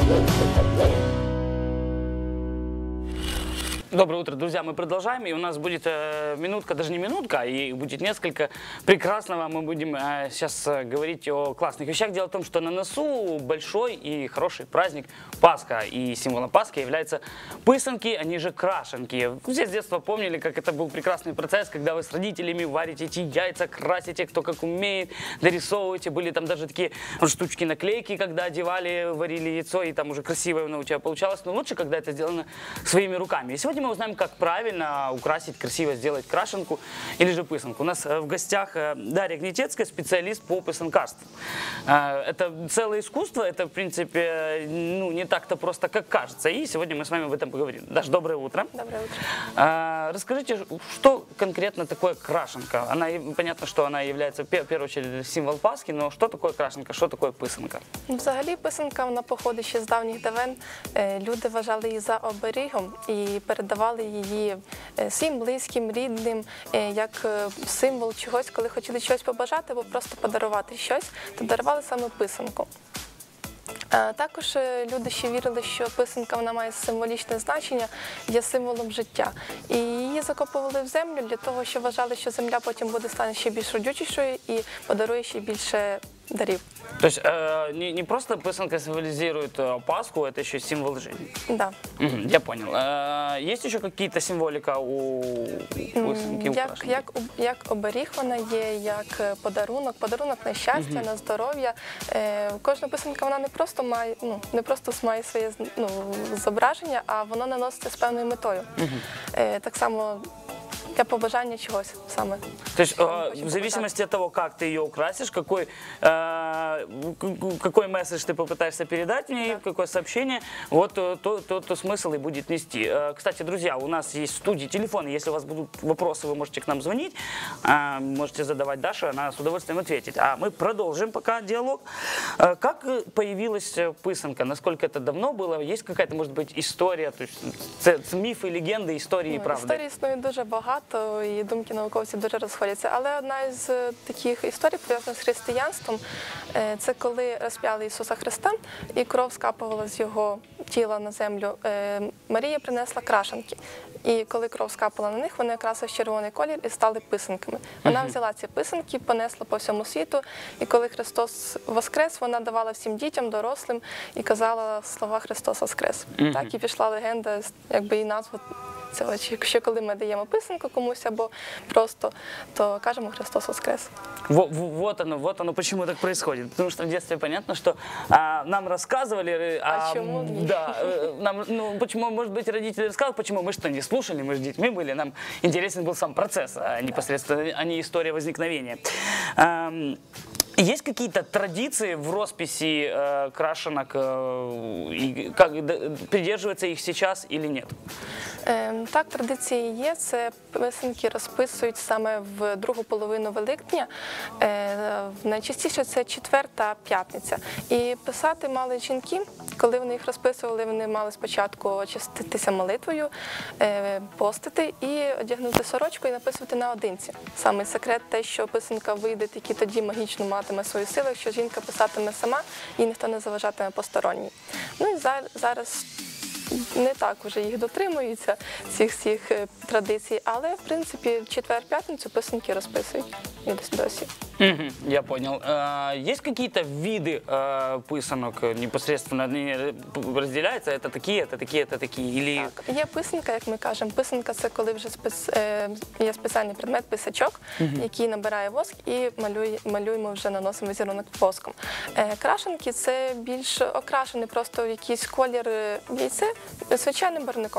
Доброе утро, друзья, мы продолжаем, и у нас будет минутка, даже не минутка, и будет несколько прекрасного. Мы будем сейчас говорить о классных вещах. Дело в том, что на носу большой и хороший праздник Пасха, и символом Пасхи являются пысанки, они же крашенки. Все с детства помнили, как это был прекрасный процесс, когда вы с родителями варите эти яйца, красите, кто как умеет, дорисовываете. Были там даже такие штучки, наклейки, когда одевали, варили яйцо, и там уже красивое у тебя получалось. Но лучше, когда это сделано своими руками. И сегодня мы узнаем, как правильно украсить, красиво сделать крашенку или же пысанку. У нас в гостях Дарья Гнетецкая, специалист по пысанкарству. Это целое искусство, это, в принципе, ну, не так-то просто, как кажется. И сегодня мы с вами об этом поговорим. Даша, доброе утро. Доброе утро. Расскажите, что конкретно такое крашенка? Понятно, что она является, в первую очередь, символ Пасхи, но что такое крашенка, що таке писанка? Взагалі писанка, вона походить ще з давніх давен. Люди вважали її за оберігом і передавали її своїм близьким, рідним, як символ чогось, коли хотіли щось побажати або просто подарувати щось, то дарували саме писанку. Також люди ще вірили, що писанка вона має символічне значення, є символом життя. І її закопували в землю для того, що вважали, що земля потім стане ще більш родючішою і подарує ще більше дарів. То есть не просто писанка символизирует Пасху, это еще символ жизни? Да. Я понял. Есть еще какие-то символика у писанки? Як оберіг вона є, як подарунок на щастя, на здоров'я. Кожна писанка вона не просто має своє зображення, а вона наноситься з певною метою. Так само для побажання чогось саме. То есть в зависимости от того, как ты ее украсишь, какой месседж ты попытаешься передать в ней, да, какое сообщение, вот то смысл и будет нести. Кстати, друзья, у нас есть в студии телефоны, если у вас будут вопросы, вы можете к нам звонить, можете задавать Даше, она с удовольствием ответит. А мы продолжим пока диалог. Как появилась писанка? Насколько это давно было? Есть какая-то, может быть, история, то есть мифы, легенды, истории и правды? Історій існує дуже багато, і думки науковців дуже розходяться. Але одна із таких історій, пов'язана з християнством, це коли розп'яли Ісуса Христа, і кров скапувала з його тіла на землю. Марія принесла крашенки. І коли кров скапала на них, вони окрасили в червоний колір і стали писанками. Вона взяла ці писанки, понесла по всьому світу, і коли Христос воскрес, вона давала всім дітям, дорослим, і казала слова «Христос воскрес». Так і пішла легенда, якби і назва цього. Якщо коли ми даємо писанку комусь або просто, то кажемо «Христос воскрес». Вот оно, почему так происходит. Потому что в детстве понятно, что нам рассказывали... чему? Да, почему, может быть, родители рассказывали, почему мы что, не слушали, мы же детьми были, нам интересен был сам процесс, непосредственно, а не история возникновения. Есть какие-то традиции в росписи крашенок, придерживаются их сейчас или нет? Так, традиції є. Це писанки розписують саме в другу половину Великдня. Найчастіше це четвер та п'ятниця. І писати мали жінки. Коли вони їх розписували, вони мали спочатку очиститися молитвою, постити і одягнути сорочку і написувати наодинці. Саме секрет те, що писанка вийде, тільки тоді магічно матиме свою силу, якщо жінка писатиме сама і ніхто не заважатиме посторонній. Ну і зараз не так вже їх дотримуються, цих всіх традицій, але, в принципі, в четвер-п'ятницю писанки розписують і досі. Я понял. Есть какие-то виды писанок непосредственно? Они разделяются? Это такие, это такие, это такие? Или... Так, є писанка, як ми кажемо. Писанка – це коли вже є спеціальний предмет, писачок, який набирає воск і малюємо, вже наносимо візерунок воском. Крашенки – це більш окрашений просто в якийсь колір яйце звичайним барвником.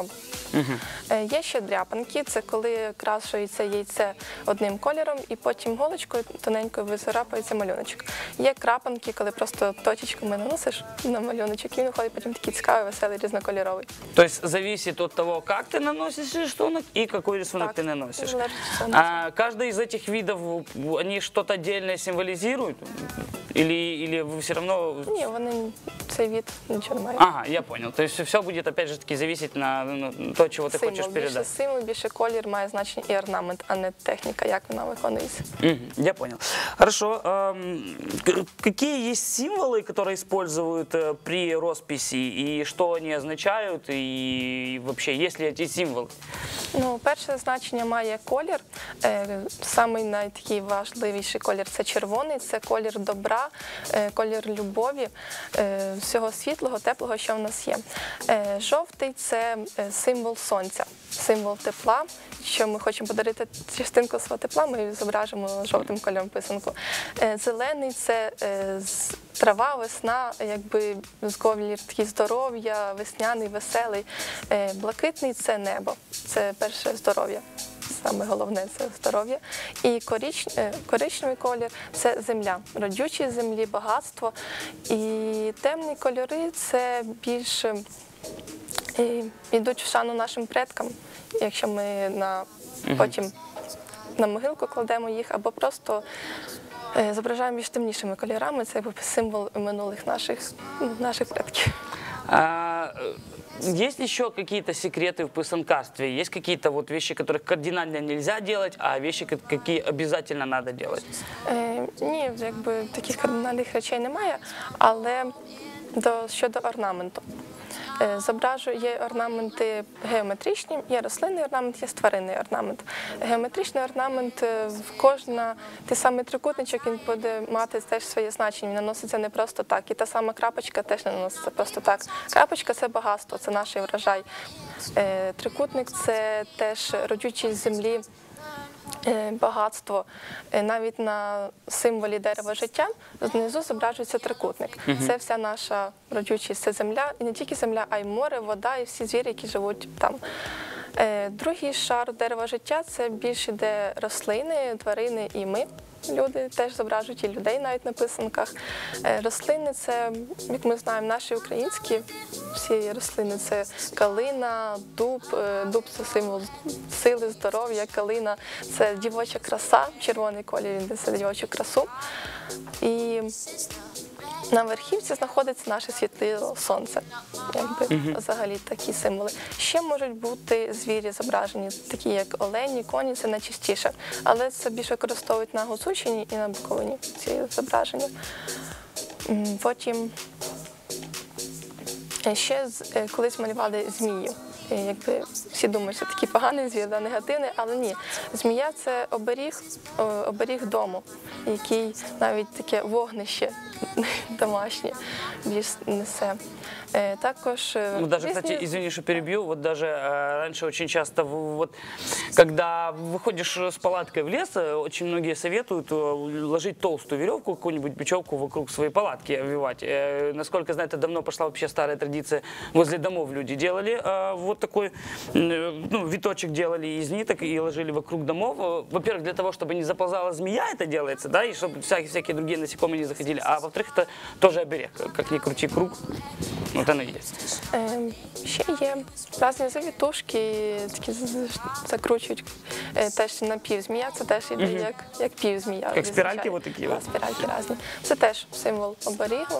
Є ще дряпанки – це коли крашується яйце одним кольором і потім голочкою тоненькою вицарапується малюночок. Є крапанки, коли просто точечками наносиш на малюночок, і він виходить потім такий цікавий, веселий, різнокольоровий. То есть зависит от того, как ты наносишь рисунок и какой рисунок ты наносишь. Каждый из этих видов, они что-то отдельное символизируют? Или вы все равно... Ні, вони цей від, нічого немає. Ага, я понял. То есть все будет, опять же таки, зависеть на то, чего ты хочешь Більше передать. символ, більше колір має значення і орнамент, а не техніка, як вона виконується. Я понял. Хорошо. Какие есть символы, которые используют при росписи, и что они означают, и вообще, есть ли эти символы? Ну, перше значення має колір. Самий найтакий важливіший колір – це червоний, це колір добра, колір любові, всього світлого, теплого, що в нас є. Жовтий – це символ сонця, символ тепла. Якщо ми хочемо подарити частинку свого тепла, ми зображимо жовтим кольором писанку. Зелений – це трава, весна, якби колір такий здоров'я, весняний, веселий. Блакитний – це небо, це перше здоров'я. Саме головне – це здоров'я. І коричневий колір – це земля, родючі землі, багатство. І темні кольори – це більше йдуть в шану нашим предкам, якщо ми потім на могилку кладемо їх, або просто зображаємо більш темнішими кольорами, це якби символ минулих наших предків. Есть еще какие-то секреты в писанкарстве? Есть какие-то вот вещи, которых кардинально нельзя делать, а вещи, какие обязательно надо делать? Ні, якби таких кардинальних речей немає, але щодо орнаменту. Є орнаменти геометричні, є рослинний орнамент, є тваринний орнамент. Геометричний орнамент, той самий трикутничок, він буде мати теж своє значення, він наноситься не просто так. І та сама крапочка теж не наноситься просто так. Крапочка – це багатство, це наш врожай. Трикутник – це теж родючість землі, багатство. Навіть на символі дерева життя знизу зображується трикутник. Це вся наша родючість, це земля, і не тільки земля, а й море, вода і всі звірі, які живуть там. Другий шар дерева життя – це більше де рослини, тварини і ми. Люди теж зображують і людей навіть на писанках. Рослини – це, як ми знаємо, наші українські всі рослини – це калина, дуб. Дуб – це символ сили, здоров'я, калина – це дівоча краса, червоний колір – він несе дівочу красу. І на верхівці знаходиться наше світло сонце, якби взагалі такі символи. Ще можуть бути звірі зображені, такі як олені, коні, це найчастіше. Але це більше використовують на Гуцульщині і на Буковині, ці зображення. Потім ще колись малювали змію. Якби всі думають, що такий поганий звір, негативний, але ні. Змія – це оберіг дому, який навіть таке вогнище домашнє більш несе. Також Ну, даже, кстати, извини, что перебью, вот даже раньше очень часто, вот, когда выходишь с палаткой в лес, очень многие советуют ложить толстую веревку, какую-нибудь бечевку вокруг своей палатки обвивать. Насколько знаю, это давно пошла вообще старая традиция, возле домов люди делали вот такой, ну, виточек делали из ниток и ложили вокруг домов. Во-первых, для того, чтобы не заползала змея, это делается, да, и чтобы всякие другие насекомые не заходили, а во-вторых, это тоже оберег, как ни крути круг. Вот оно і є. Ще є різні завітушки, такі закручують теж на півзмія, це теж іде як півзмія. Як спіральки вот такі? Так, спіральки різні. Це теж символ оберігу.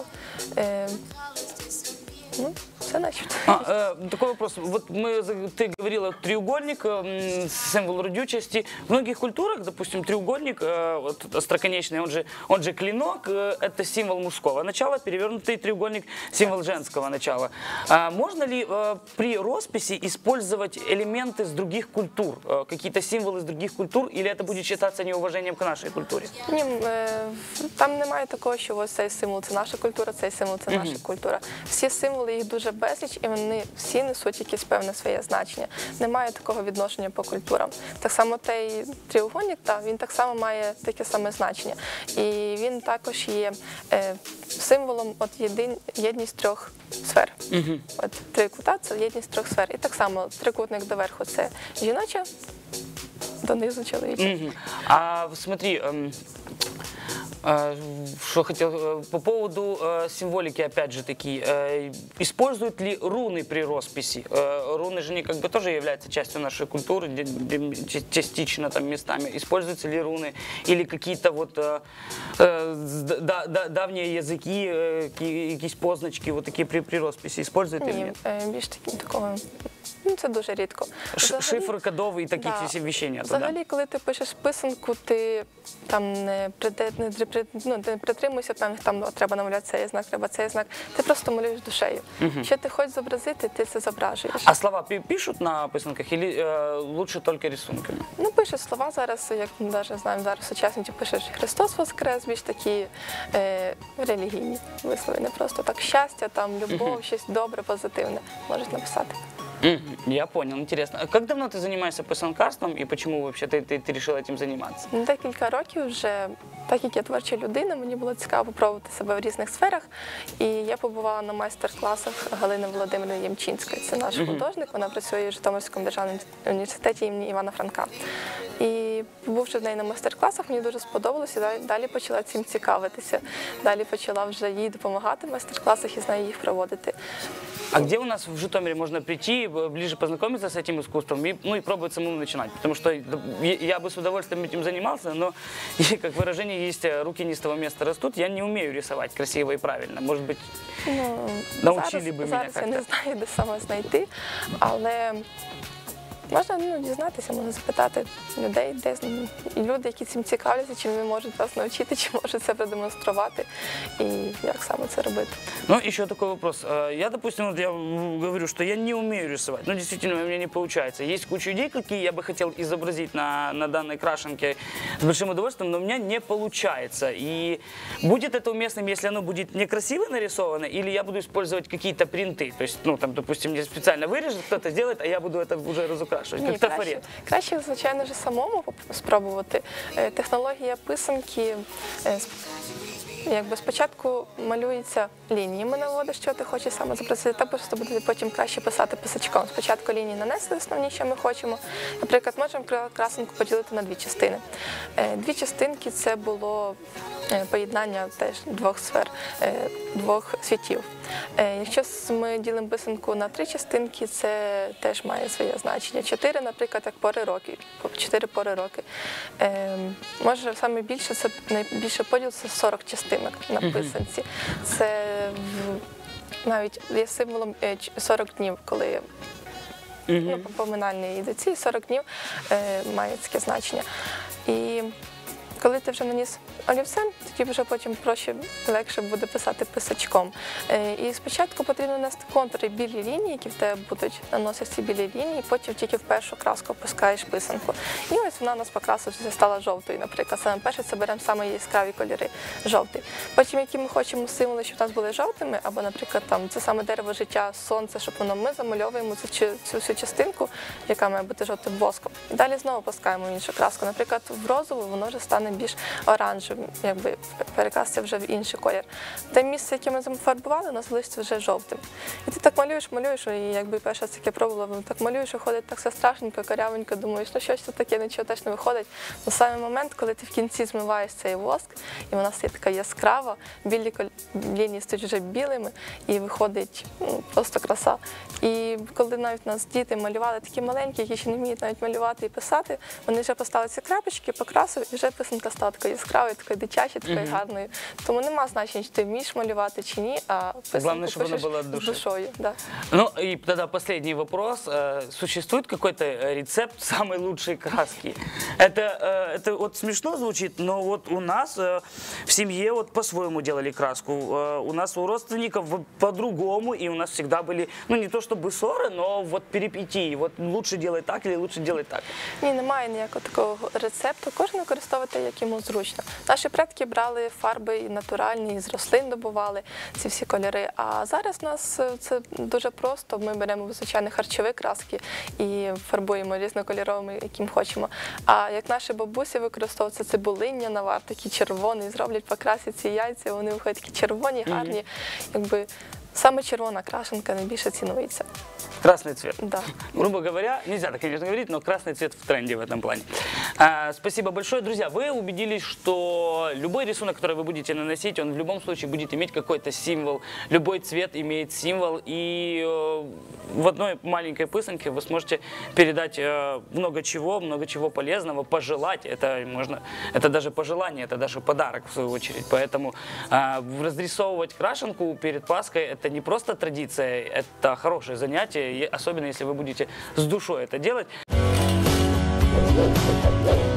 Ну, все начебто. Такой вопрос. Вот ты говорила треугольник, символ родючести. В многих культурах, допустим, треугольник, вот, остроконечный, он же клинок, это символ мужского начала, перевернутый треугольник – символ женского начала. Можно ли при росписи использовать элементы с других культур, какие-то символы с других культур, или это будет считаться неуважением к нашей культуре? Ні, там немає такого, що ось цей символ – це наша культура, цей символ – це наша культура. Всі символи, їх дуже безліч, і вони всі несуть якесь певне своє значення. Немає такого відношення по культурам. Так само той треугольник, він так само має таке саме значення. І він також є символом єдність трьох сфер. От три кута – це єдність трьох сфер. І так само трикутник доверху – це жіноча, донизу чоловіча. А смотри, Что хотел по поводу символики, опять же таки, используют ли руны при росписи? Руны же они как бы тоже являются частью нашей культуры, частично там местами. Используются ли руны или какие-то вот давние языки, якісь позначки, вот такі при росписі использують? Ні, більш такого. Ну, це дуже рідко. Шифр кодовий і такі всі віщення. Взагалі, коли ти пишеш писанку, ти там не притримуєшся, там треба намалювати цей знак, треба цей знак. Ти просто малюєш душею. Що ти хочеш зобразити, ти це зображуєш. А слова пишуть на писанках, або лучше тільки рисунками? Ну, пишуть слова зараз, як ми навіть знаємо, зараз сучасники пишуть «Христос воскрес», більш такі релігійні вислови, не просто так щастя, там, любов, щось добре, позитивне можуть написати. Я понял, интересно. А как давно ты занимаешься писанкарством и почему вообще ты решила этим заниматься? Декілька років вже, так як я творча людина, мені було цікаво пробувати себе в різних сферах. І я побувала на майстер-класах Галини Володимирівни Ямчинської. Це наш художник, вона працює в Житомирському державному університеті імені Івана Франка. І побувши в неї на майстер-класах, мені дуже сподобалося, і далі почала цим цікавитися. Далі почала вже їй допомагати в майстер-класах і з нею їх проводити. А где у нас в Житомире можно прийти, ближе познакомиться с этим искусством и пробовать самому начинать? Потому что я бы с удовольствием этим занимался, но, как выражение есть, руки не с того места растут. Я не умею рисовать красиво и правильно. Может быть, научили бы меня как-то? Зараз я не знаю, де саме знайти, але можна дізнатися, можна запитати людей, де люди, які цим цікавляться, чим вони можуть вас навчити, чи можуть це продемонструвати, і як саме це робити. Ну, еще такой вопрос. Я, допустим, я говорю, что я не умею рисовать. Ну, действительно, у меня не получается. Есть куча идей, какие я бы хотел изобразить на данной крашенке с большим удовольствием, но у меня не получается. И будет это уместным, если оно будет некрасиво нарисовано, или я буду использовать какие-то принты. То есть, ну, там, допустим, мне специально вырежет, кто-то сделает, а я буду это уже разукрашивать. Ні, краще, звичайно ж, самому спробувати. Технологія писанки, якби спочатку малюється лініями, наводиш, що ти хочеш саме зобразити, та просто буде потім краще писати писачком. Спочатку лінії нанесли основні, що ми хочемо. Наприклад, можемо красунку поділити на дві частини. Дві частинки – це було поєднання теж двох сфер, двох світів. Якщо ми ділимо писанку на три частинки, це теж має своє значення. 4, наприклад, як пори роки, 4 пори роки. Може, саме більше, це найбільше поділ – це 40 частинок на писанці. Це навіть є символом 40 днів, коли по поминальній йдеться, 40 днів має таке значення. І коли ти вже наніс олівцем, тоді вже потім проще, легше буде писати писачком. І спочатку потрібно нести контури білі лінії, які в тебе будуть, наносиш ці білі лінії, потім тільки в першу краску опускаєш писанку. І ось вона у нас покрасилася, стала жовтою, наприклад. Саме перше це беремо саме яскраві кольори, жовтий. Потім, які ми хочемо символи, щоб у нас були жовтими, або, наприклад, там це саме дерево життя, сонце, щоб ми замальовуємо цю всю частинку, яка має бути жовтим воском. І далі знову опускаємо іншу краску. Наприклад, в розову воно вже стане більш оранжевим, якби перекрасться вже в інший колір. Те місце, яке ми зафарбували, у нас залишиться вже жовтим. І ти так малюєш, і якби перша раз таке пробувала, так малюєш, виходить так все страшненько, корявенько, думаєш, ну щось тут таке, нічого теж не виходить. Но саме момент, коли ти в кінці змиваєш цей воск, і вона стає така яскрава, білі лінії стають вже білими, і виходить просто краса. І коли навіть нас діти малювали такі маленькі, які ще не вміють навіть малювати і писати, вони вже поставили ці крапочки, покрасили, і вже писанка стала такою яскравою, такою дитячою, такою гарною. Тому нема значення, чи ти вмієш малювати чи ні, а писанку пишеш з душою. Да. Ну и тогда последний вопрос. Существует какой-то рецепт самой лучшей краски? Это вот смешно звучит, но вот у нас в семье вот по-своему делали краску. У нас у родственников по-другому, и у нас всегда были, ну не то чтобы ссоры, но вот перипетии. Вот лучше делать так или лучше делать так? Ні, немає ніякого такого рецепту. Кожен використовує те, як йому зручно. Наші предки брали фарби натуральні, з рослин добували ці всі кольори. А зараз у нас це дуже просто. Ми беремо звичайні харчові краски і фарбуємо різнокольоровими, яким хочемо. А як наші бабусі використовують, це цибулиння навар, такі червоні, зроблять, покрасять ці яйця, вони виходять такі червоні, гарні. Якби саме червона крашенка найбільше цінується. Красный цвет. Да. Грубо говоря, нельзя так, конечно, говорить, но красный цвет в тренде в этом плане. Спасибо большое. Друзья, вы убедились, что любой рисунок, который вы будете наносить, он в любом случае будет иметь какой-то символ. Любой цвет имеет символ. И в одной маленькой пысанке вы сможете передать много чего полезного, пожелать. Это даже пожелание, это даже подарок в свою очередь. Поэтому разрисовывать крашенку перед Пасхой — это не просто традиция, это хорошее занятие. Особенно если вы будете с душой это делать.